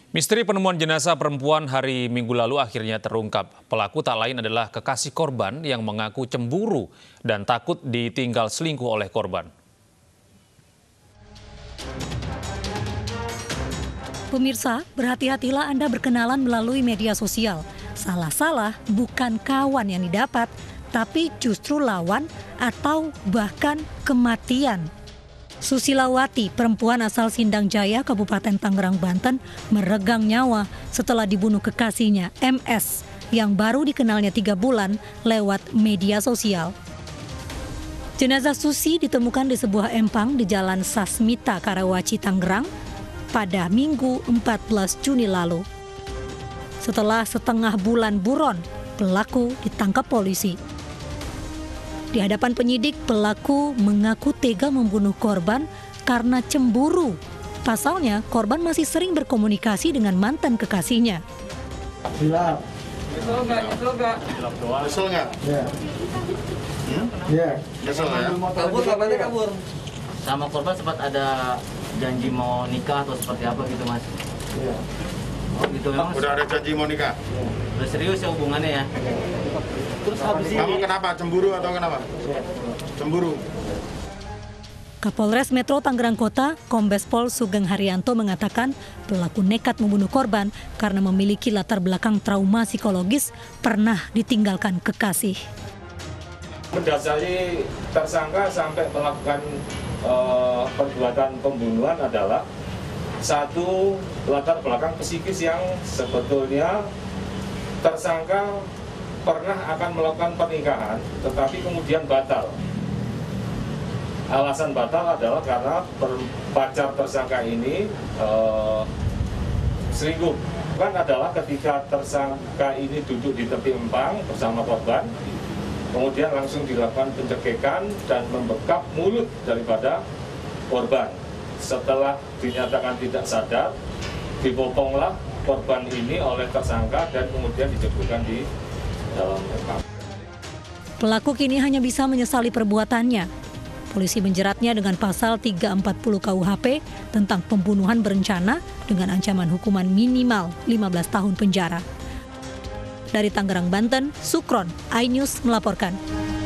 Misteri penemuan jenazah perempuan hari Minggu lalu akhirnya terungkap. Pelaku tak lain adalah kekasih korban yang mengaku cemburu dan takut ditinggal selingkuh oleh korban. Pemirsa, berhati-hatilah Anda berkenalan melalui media sosial. Salah-salah bukan kawan yang didapat, tapi justru lawan atau bahkan kematian. Susilawati, perempuan asal Sindang Jaya, Kabupaten Tangerang, Banten, meregang nyawa setelah dibunuh kekasihnya, MS, yang baru dikenalnya 3 bulan lewat media sosial. Jenazah Susi ditemukan di sebuah empang di Jalan Sasmita, Karawaci, Tangerang, pada Minggu 14 Juni lalu. Setelah setengah bulan buron, pelaku ditangkap polisi. Di hadapan penyidik, pelaku mengaku tega membunuh korban karena cemburu. Pasalnya, korban masih sering berkomunikasi dengan mantan kekasihnya. Hilap. Nyesel nggak? Nyesel nggak? Iya. Iya. Nyesel ya? Kabur, kabarnya kabur. Sama korban sempat ada janji mau nikah atau seperti apa gitu, Mas? Iya. Oh gitu, memang Udah ada janji mau nikah? udah serius ya hubungannya ya? Terus habis Kamu kenapa? Cemburu atau kenapa? Cemburu. Kapolres Metro Tangerang Kota, Kombes Pol Sugeng Haryanto mengatakan pelaku nekat membunuh korban karena memiliki latar belakang trauma psikologis, pernah ditinggalkan kekasih. Mendasari tersangka sampai melakukan perbuatan pembunuhan adalah satu latar belakang psikis yang sebetulnya tersangka pernah akan melakukan pernikahan tetapi kemudian batal. Alasan batal adalah karena pacar tersangka ini selingkuh. Kan adalah ketika tersangka ini duduk di tepi empang bersama korban, kemudian langsung dilakukan pencegahan dan membekap mulut daripada korban. Setelah dinyatakan tidak sadar, dipotonglah korban ini oleh tersangka dan kemudian dijeburkan di dalam empang. Pelaku kini hanya bisa menyesali perbuatannya. Polisi menjeratnya dengan pasal 340 KUHP tentang pembunuhan berencana dengan ancaman hukuman minimal 15 tahun penjara. Dari Tangerang, Banten, Sukron, iNews melaporkan.